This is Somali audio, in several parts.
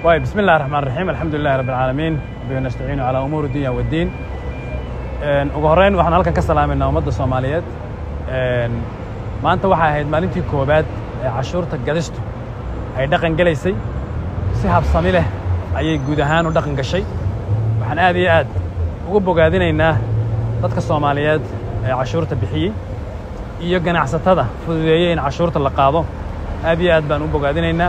طيب بسم الله الرحمن الرحيم الحمد لله رب العالمين وبه نستعين على أمور الدنيا والدين. ugu horeyn waxaan halkan ka salaameynaa ummadda Soomaaliyeed. maanta waxay ahayd maalintii koobaad ee cashuurta gadistu ay dhaqan galaysay si habsami leh ayay guud ahaan u dhaqan gashay. waxaan aad iyo aad ugu bogaadinaynaa dadka Soomaaliyeed ee cashuurta bixiyay iyo ganacsatada fududeeyay in cashuurta la qaado. aad iyo aad baan u bogaadinaynaa.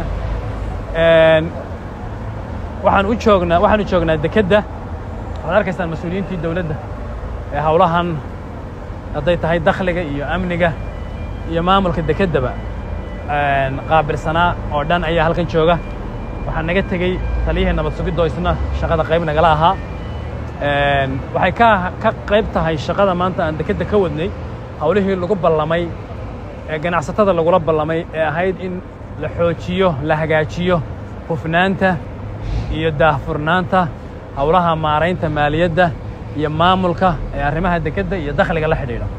waxaan u joognaa dekedda. waxaad arkaysaan mas'uuliyiintii dawladda ee hawlahan hadday tahay dakhliga iyo amniga iyo maamulka dekeddaba qaabilsanaa oo dhan ayaa halkan jooga. waxaa naga tegey taliyihii nabad sugidda oo isna shaqada qayb nagala ahaa. waxay ka qayb tahay shaqada maanta aan dekedda ka wadnay hawlihii lagu ballamay ee ganacsatada lagula ballamay ee ahayd in la xoojiyo la hagaajiyo hufnaanta iyo daahfurnaanta hawlaha maaraynta maaliyadda iyo maamulka ee arrimaha dekedda iyo dakhliga la xidhiidha.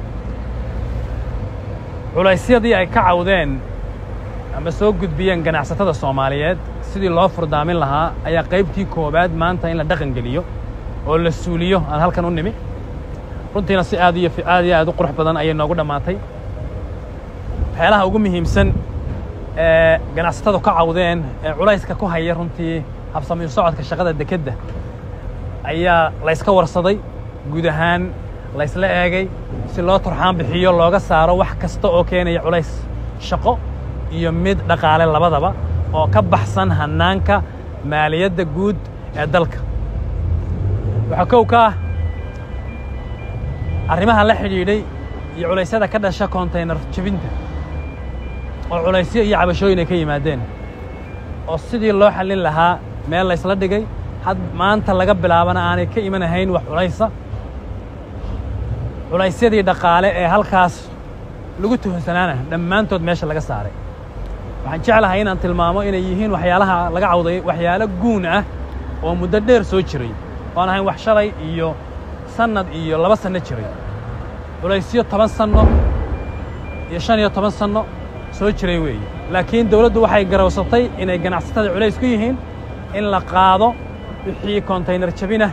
culaysyadii ay ka cawdeen ama soo gudbiyeen ganacsatada Soomaaliyeed sidii loo furdaamin lahaa ayaa qaybtii koobaad maanta in la dhaqan geliyo oo la suuliyo aan halkan u nimi. runtiina si aad iyo aad u qurux badan ayay noogu dhammaatay. waxyaalaha ugu muhiimsan ee ganacsatada ka cawdeen ee culayska ku haya runtii habsami u socodka shaqada dekedda ayaa la iska warsaday guud ahaan la isla eegay si loo turxaan bixiyo looga saaro wax kasta oo keenaya culays shaqo iyo mid dhaqaale labadaba oo ka baxsan hannaanka maaliyadda guud ee dalka. waxaa kow ka ah arrimaha la xidhiidhay iyo culaysyada ka dhasha konteynar jebinta oo culaysyo iyo cabashooyin ay ka yimaadeen oo sidii loo xallin lahaa meel la isla dhigay maanta laga bilaabana aanay ka imanahayn wax culaysa. culaysyadii dhaqaale ee halkaas lagu tuhunsanaana dhammaantood meesha laga saaray. waxaan jeclahay inaan tilmaamo inay yihiin waxyaalaha laga cawday waxyaalo guun ah oo muddo dheer soo jiray oan ahayn wax shalay iyo sannad iyo 2 sanno jiray. culaysyo 10 sanno iyo 15 sanno soo jiray weeye. laakiin dawladdu waxay garawsatay inay ganacsatada culays ku yihiin in la qaado wixii konteynar jabinah.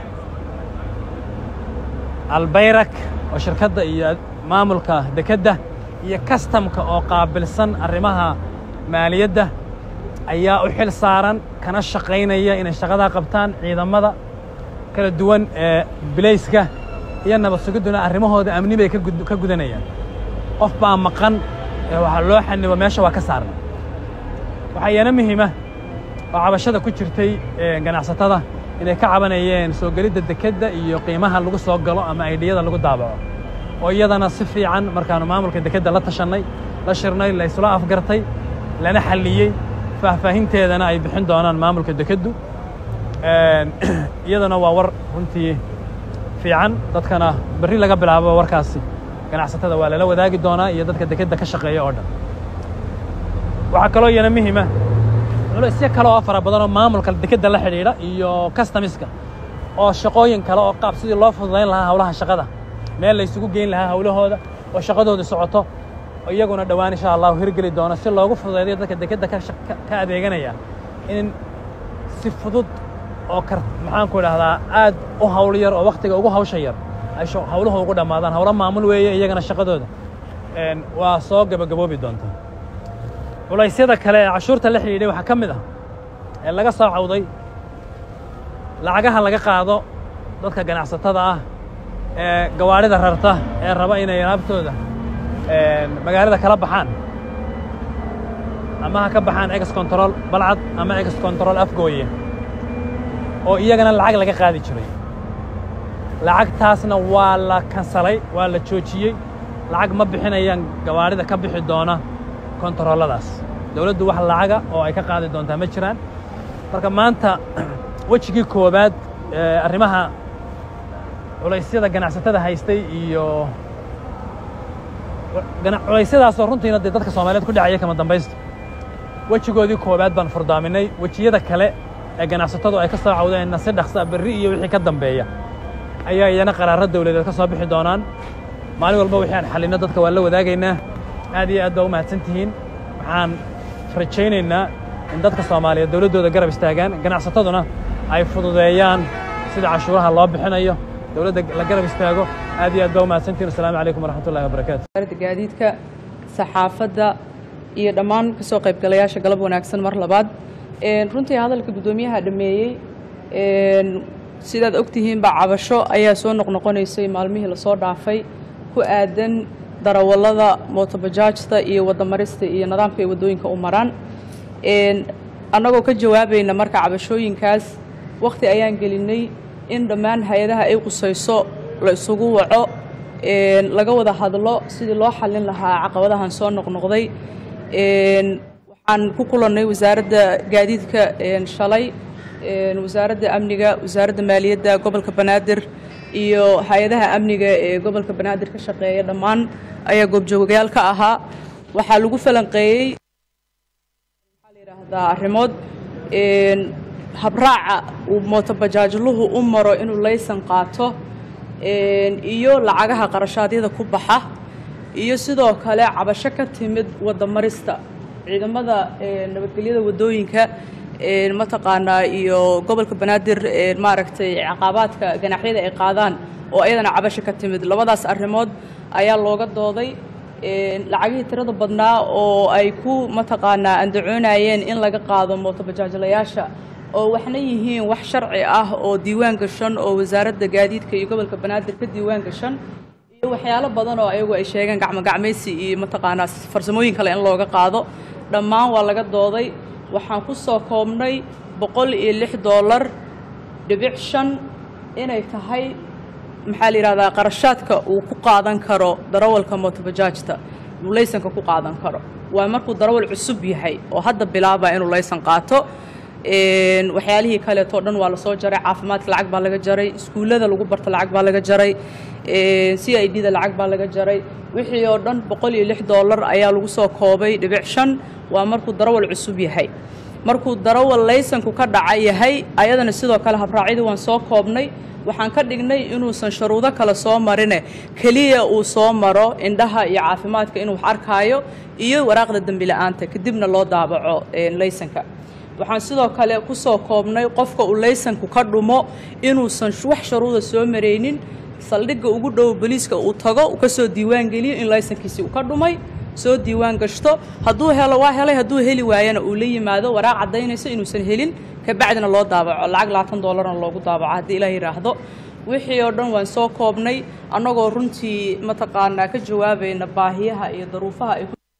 albayrak oo shirkadda iyo maamulka dekedda iyo kastamka oo qaabilsan arrimaha maaliyadda ayaa u xil saaran kana shaqaynaya inay shaqadaa qabtaan. ciidamada kala duwan ee bilayska iyo nabad sugidduna arrimahooda amni bay ka gudanayaan. qof baa maqan ee waxa loo xanibo meesha waa ka saaran. waxaa iyana muhiima oo cabashada ku jirtay ganacsatada inay ka cabanayeen soo gelidda dekedda iyo qiimaha lagu soo galo ama aydhiyada lagu daabaco oo iyadana si fiican markaanu maamulka dekedda la tashannay la shirnay la isla afgartay lana xalliyey faahfaahinteedana ay bixin doonaan maamulka dekeddu. iyadana waa war runtii fiican dadkana berri laga bilaabo warkaasi ganacsatada waa lala wadaagi doonaa iyo dadka dekedda ka shaqeeya oo dhan. waxaa kaloo iyana muhiima culaysyo kale oo fara badan oo maamulka dekedda la xidhiidha iyo customiska oo shaqooyin kale oo qaab sidii loo fududayn lahaa hawlaha shaqada meel la isugu geyn lahaa hawlahooda oo shaqadooda socoto oo iyaguna dhowaan insha Allah hirgeli doona si loogu fududeeyo dadka dekedda ka adeeganaya in si fudud oo maxaan ku idhahdaa aad u hawl yar oo waqtiga ugu hawsha yar ay hawluhu ugu dhammaadaan. hawlo maamul weeye iyagana shaqadooda waa soo gabagaboobi doontaa. culaysyada kale ee cashuurta la xidhiidhay waxaa ka mid ah ee laga soo cawday lacagaha laga qaado dadka ganacsatada ah ee gawaarida rarta ee raba inay alaabtooda magaalada kala baxaan ama ha ka baxaan ex control balcad ama ex control afgooye oo iyagana lacag laga qaadi jiray. lacagtaasna waa la kansalay waa la joojiyey. lacag ma bixinayaan gawaarida ka bixi doona kontarooladaas. dawladdu wax lacaga oo ay ka qaadi doontaa ma jiraan. marka maanta wejigii koobaad arrimaha culaysyada ganacsatada haystay iyo culaysyadaasoo runtiina dee dadka Soomaaliyeed ku dhacaya kama dambaysto wejigoodii koobaad baan furdaaminay. wejiyada kale ee ganacsatadu ay ka soo cawdeen si dhaqsa berri iyo wixii ka dambeeya ayaa iyana qaraaro dawladeed ka soo bixi doonaan. maalin walba wixii aan xalino dadka waa la wadaagaynaa. aad iyo aad baa u mahadsantihiin. waxaan rajaynaynaa in dadka Soomaaliyeed dawladooda garab istaagaan ganacsataduna ay fududeeyaan sida cashuuraha loo bixinayo dawladda la garab istaago aad iyo aad baa mahadsantiin assalaamu calaykum waraxmatullaahi wabarakaatu wasaaradda gaadiidka saxaafadda iyo dhammaan ka soo qaybgalayaasha galab wanaagsan mar labaad runtii hadalka guddoomiyaha dhameeyey sidaad ogtihiin baa cabasho ayaa soo noqnoqonaysay maalmihii lasoo dhaafay ku aadan darawallada mootobajaajta iyo wadamarista iyo nidaamka ay waddooyinka u maraan annagoo ka jawaabayna marka cabashooyinkaas waqti ayaan gelinay in dhammaan hay-adaha ay qusayso la isugu waco laga wada hadlo sidii loo xallin lahaa caqabadahan soo noqnoqday waxaan ku kulannay wasaaradda gaadiidka shalay wasaaradda amniga wasaaradda maaliyadda gobolka banaadir iyo hay-adaha amniga ee gobolka banaadir ka shaqeeya dhammaan ayaa goobjoogayaal ka ahaa waxaa lagu falanqeeyey maxaa la yidhaahdaa arrimood habraaca uu mootobajaajluhu u maro inuu laysan qaato iyo lacagaha qarashaadyada ku baxa iyo sidoo kale cabasho ka timid wadamarista ciidamada nabadgelyada waddooyinka mataqaanaa iyo gobolka banaadir maaragtay caqabaadka ganaxyada ay qaadaan oo ayadana cabasho ka timid labadaas arrimood ayaa looga dooday lacagihii tirada badnaa oo ay ku mataqaanaa andacoonayeen in laga qaado mootobajaajlayaasha oo waxna yihiin wax sharci ah oo diiwaan gashan oo wasaaradda gaadiidka iyo gobolka banaadir ka diiwaan gashan iyo waxyaalo badan oo ayagu ay sheegeen gacmogacmaysi iyo mataqaanaa farsamooyin kale in looga qaado dhammaan waa laga dooday waxaan ku soo koobnay $106.5 inay tahay maxaa la yidhahdaa qarashaadka uu ku qaadan karo darawalka mootobajaajta uu laysanka ku qaadan karo waa markuu darawal cusub yahay oo hadda bilaabaa inuu laysan qaato waxyaalihii kaleetoo dhan waa lasoo jaray caafimaadka lacag baa laga jaray iskuullada lagu barto lacag baa laga jaray CID-da lacag baa laga jaray wixii oo dhan $106 ayaa lagu soo koobay $5 waa markuu darawal cusub yahay markuu darawal laysanku ka dhaca yahay ayadana sidoo kale habraacyadii waan soo koobnay waxaan ka dhignay inuusan shuruudo kale soo marine keliya uu soo maro indhaha iyo caafimaadka inuu wax arkaayo iyo waraaqda dembi la'aanta kadibna loo daabaco laysanka waxaan sidoo kale ku soo koobnay qofka uu laysanku ka dhumo inuusan wax shuruuda soo mareynin saldhigga ugu dhow booliiska uu tago uu ka soo diiwaan geliyo in laysankiisii uu ka dhumay soo diiwaan gashto hadduu helo waa helay hadduu heli waayana uu la yimaado waraaq caddaynaysa inuusan helin kabacdina loo daabaco lacag $20 loogu daabaco haddii ilaah yidhaahdo wixii oo dhan waan soo koobnay annagoo runtii mataqaanaa ka jawaabayna baahiyaha iyo daruufaha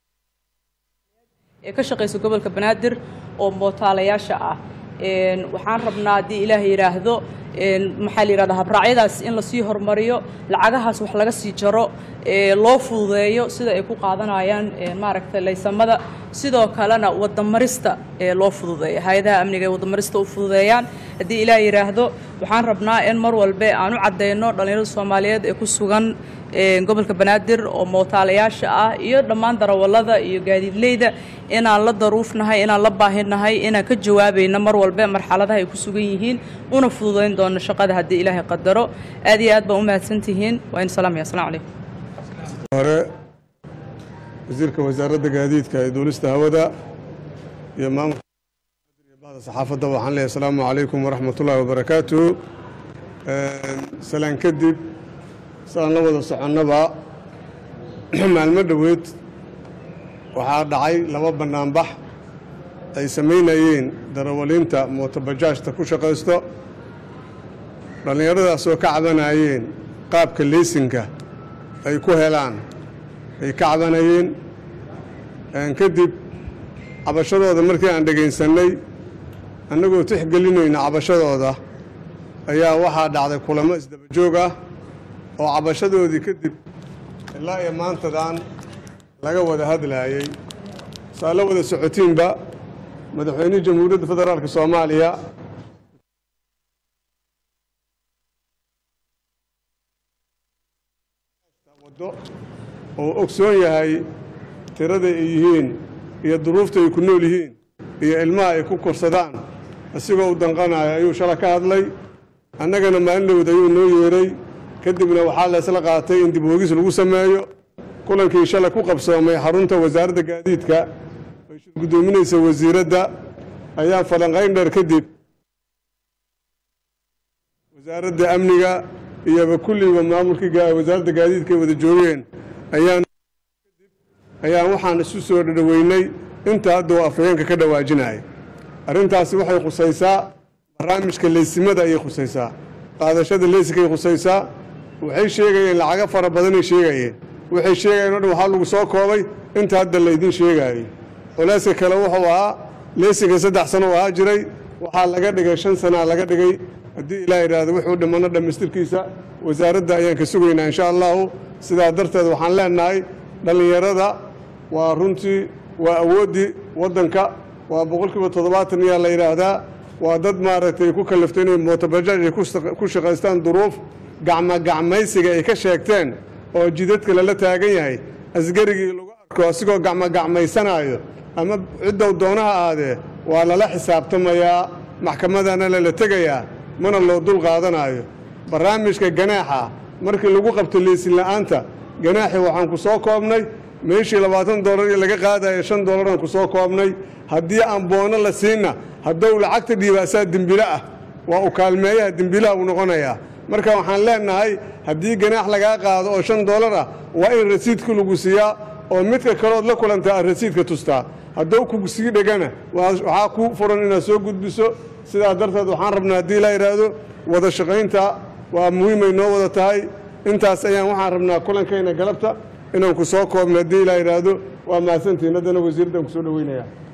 ee ka shaqaysa gobolka banaadir oo mootaalayaasha ah waxaan rabnaa haddii ilaah yidhaahdo maxaa la yidhahdaa habraacyadaas in lasii hormariyo lacagahaas wax laga sii jaro loo fududeeyo sida ay ku qaadanayaan maaragtay laysamada sidoo kalena wadamarista loo fududeeyo hay-adaha amniga ee wadamarista u fududeeyaan haddii ilaah yidhaahdo waxaan rabnaa in mar walbe aan u caddayno dhallinyarada Soomaaliyeed ee ku sugan gobolka banaadir oo mootaalayaasha ah iyo dhammaan darawallada iyo gaadiidleyda inaan la daruufnahay inaan la baahinahay inaan ka jawaabayno mar walba marxaladaha ay ku sugan yihiin una fududeyn doono shaqada haddii ilaahay qadaro aad iyo aad baan u mahadsantihiin waa in salaam ya assalaamu calaykum hore wasiirka wasaaradda gaadiidka ee duulista hawada iyo maamulka bahda saxaafadda waxaan leeyahay assalaamu calaykum waraxmatullaahi wabarakaatuh salaan kadib sidaan la wada soconnaba maalmo dhoweed waxaa dhacay 2 bannaanbax ay samaynayeen darawaliinta mootobajaajta ku shaqaysto dhallinyaradaasoo ka cabanayeen qaabka leysinka ay ku helaan ay ka cabanayeen kadib cabashadooda markii aan dhagaysannay annagoo tixgelinayna cabashadooda ayaa waxaa dhacday kulamo isdaba joog ah oo cabashadoodii kadib ilaa iyo maantadan laga wada hadlaayay saa la wada socotiinba madaxweynihii jamhuuriyadda federaalka Soomaaliya wado oo ogsoon yahay tirada ay yihiin iyo duruufta ay ku nool yihiin iyo ilmaha ay ku korsadaan asigoo u danqanayo ayuu shala ka hadlay annagana maalin ayuu noo yeeray kadibna waxaa la isla qaatay in dib u eegis lagu sameeyo kulankii shalay ku qabsoomay xarunta wasaaradda gaadiidka ay gudoominaysa wasiiradda ayaan falanqayn dheer kadib wasaaradda amniga iyo kulliba maamulka wasaaradda gaadiidka wada joogeen ayaan waxaan isu soo dhaweynay inta hadda afhayeenka ka dhawaajinay arrintaasi waxay khusaysaa barnaamijka leysimada ayay khusaysaa qaadashada leysinkay khusaysaa waxay sheegayeen lacaga fara badan ay sheegayeen waxay sheegayeen oo dhan waxa lagu soo koobay inta hadda la idin sheegayo culayska kale wuxuu ahaa leysinka 3 sano ahaa jiray waxaa laga dhigay 5 sano laga dhigay haddii ilaahay yiraahdo wuxuu dhimano dhamaystirkiisa wasaaradda ayaan ka sugaynaa insha Allah sidaa darteed waxaan leenahay dhalinyarada waa runtii waa awoodi wadanka waa 70% yaa la yiraahdaa waa dad maaragtay ku kalaftay inay mootobajaaj ku shaqaystaan duruuf gacmaysiga ay ka sheegteen oo jidadka la taagan yahay asgarigii lagu arko asigoo gacmaysanayo ama cidda doonaha aade waa la xisaabtamayaa maxkamadana la tagayaa mana loo dul qaadanayo barnaamijka ganaaxa markii lagu qabto leysin la'aanta ganaaxi waxaan ku soo koobnay meeshii $20 laga qaadayo $5 ku soo koobnay haddii aan boono la siina hadduu lacagta dhiibaasaa dembile ah waa u kaalmeeyaha dembilaha uu noqonayaa marka waxaan leenahay haddii ganaax laga qaado oo $5 ah waa in rasiidku lagu siiyaa oo midka kale la kulantaa rasiidka tustaa hadduu ku sii dhagana waxa ku furan inaad soo gudbiso sidaa darteed waxaan rabnaa haddii la yiraahdo wada shaqaynta waa muhiim ay noo wada tahay intaas ayaan waxaan rabnaa kulankeena galabta inaan ku soo koobno haddii la yiraahdo waa maasantiin haddana wasiirdan ku soo dhaweynaya